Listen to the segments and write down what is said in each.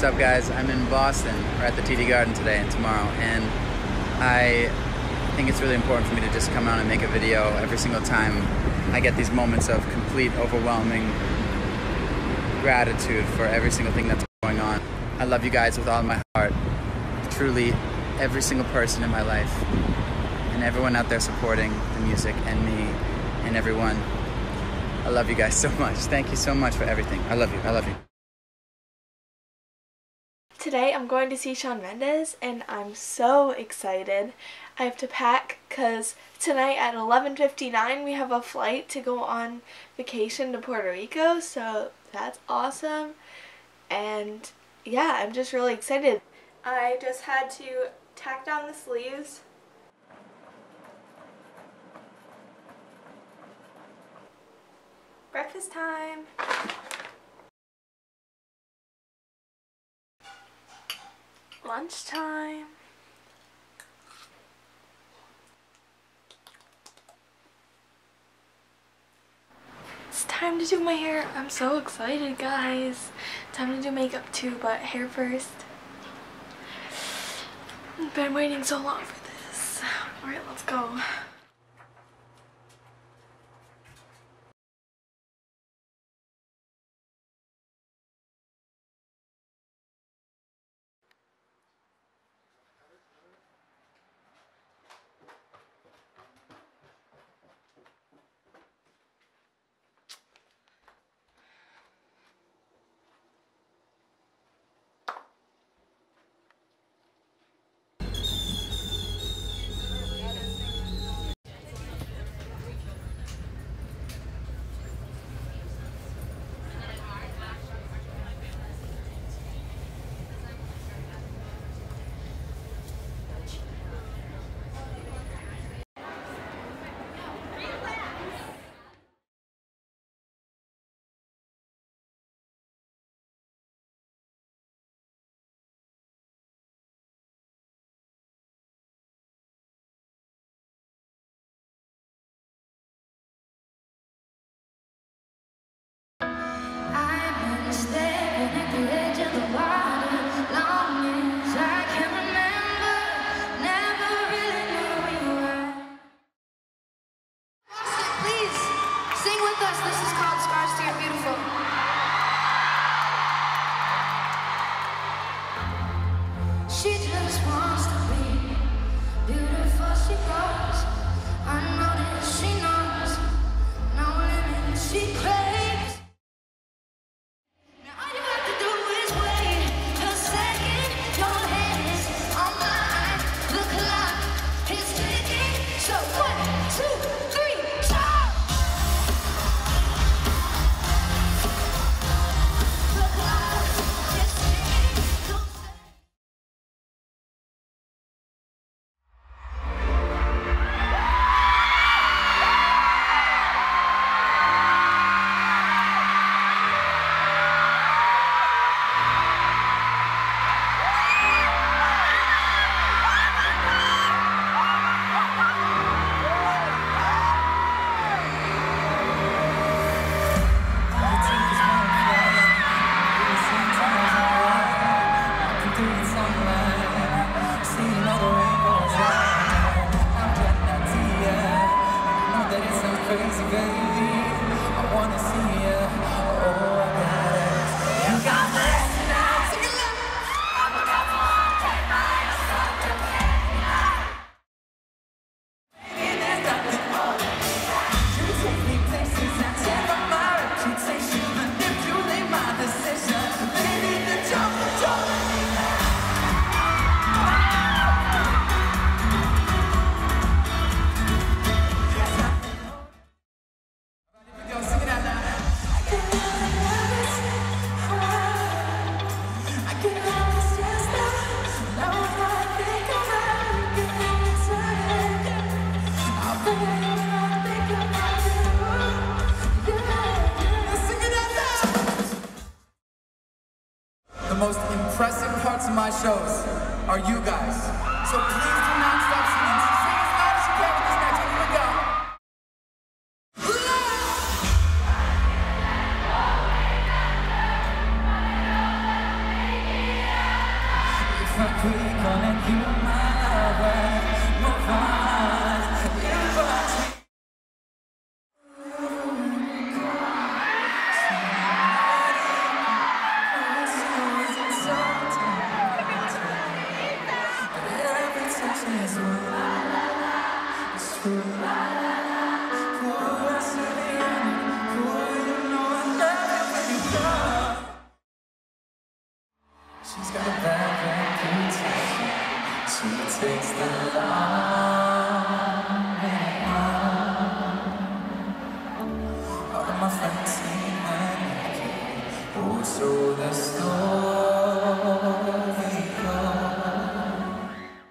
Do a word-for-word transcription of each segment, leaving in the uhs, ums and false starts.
What's up, guys? I'm in Boston. We're at the T D Garden today and tomorrow, and I think it's really important for me to just come out and make a video every single time I get these moments of complete, overwhelming gratitude for every single thing that's going on. I love you guys with all my heart. Truly, every single person in my life, and everyone out there supporting the music and me and everyone. I love you guys so much. Thank you so much for everything. I love you. I love you. Today I'm going to see Shawn Mendes and I'm so excited. I have to pack because tonight at eleven fifty-nine we have a flight to go on vacation to Puerto Rico, so that's awesome. And yeah, I'm just really excited. I just had to tack down the sleeves. Breakfast time. Lunchtime. It's time to do my hair. I'm so excited, guys. Time to do makeup too, but hair first. I've been waiting so long for this. Alright, let's go. She just wants to be beautiful, she knows. I know that she knows. No limit, she craves. Now all you have to do is wait a second. Your hand is on mine. The clock is ticking. So one, two, three, stop. The clock is ticking. Don't say crazy, baby. I wanna see ya. Oh, I got it. You got this now. Sing it loud. I'm about to take my son to baby, there's nothing more than that. You take me places and take my reputation, manipulate my decision. Baby, the jump, the jump. The most impressive parts of my shows are you guys. So please do not stop singing. Sing as loud as you can with this next one. Here we go. reconnect you, my lover. Move on, you watch me. She's got a bad reputation. She takes the long way home. All of my friends say I'm naked. Oh, so the story goes.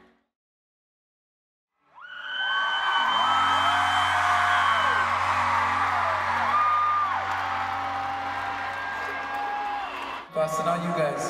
Busting on you guys.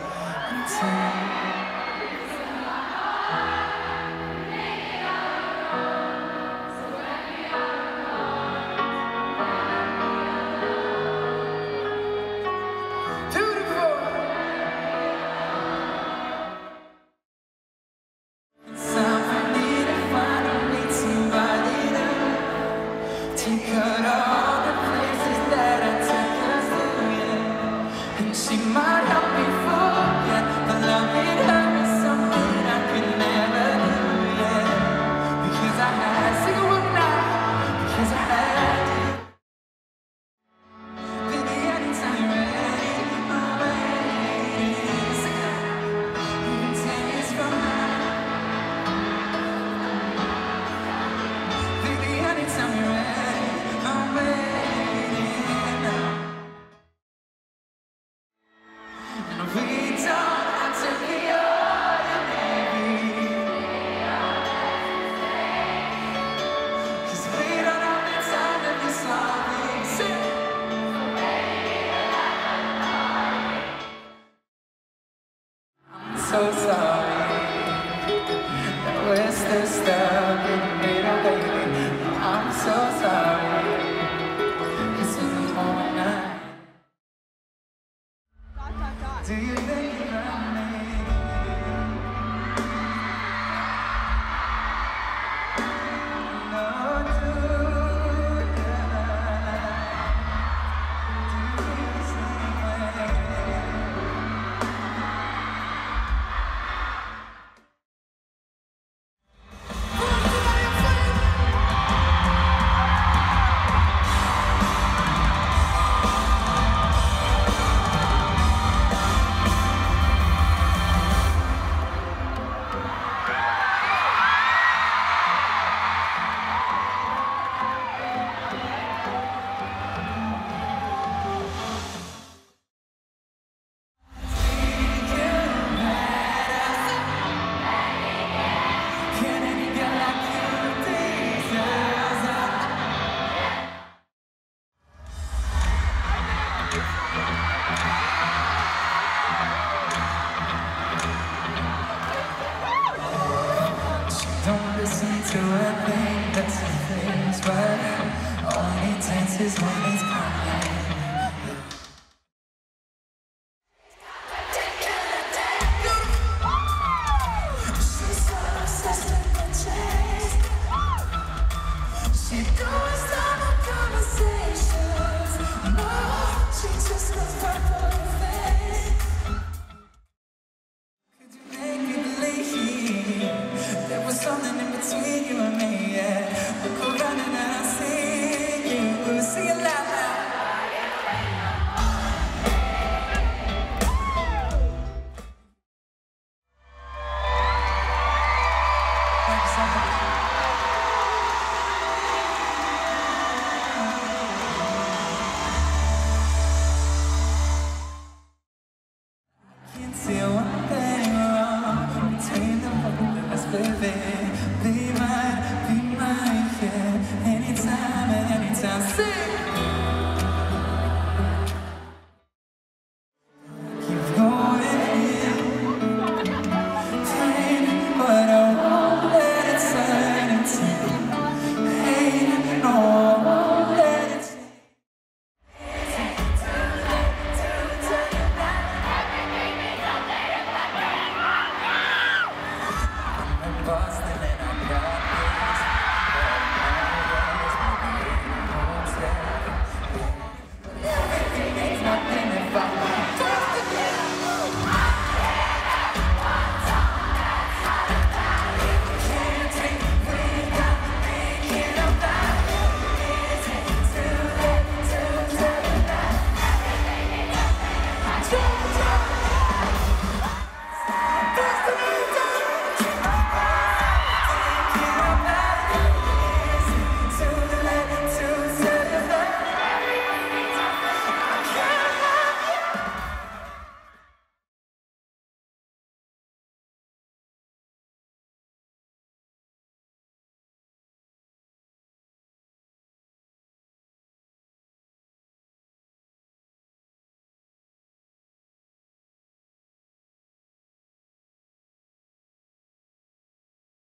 She might help me forget, but loving her is something I could never do, yeah. Because I had, sing it with me now, because I had you. Baby, anytime you're ready, I'm ready. Sing it, even ten years from now. Baby, anytime you're ready, I'm ready. We don't have to be ordinary, 'cause we don't have the time to be sorry. I'm so sorry that we're still stuck in the middle, baby. I'm so sorry, 'cause in the morning, do you think about me? No, do you? Do you feel the same way? Don't listen to a thing that she thinks, but only dances when it's coming. She's so obsessed with the chase. She goes down on conversations. No, she just looks right for your face. Could you make me believe there was something in between you and me, yeah? I go running and I see you, sing it loud now. Thank you so much. I can't see one thing wrong between the both of us, baby.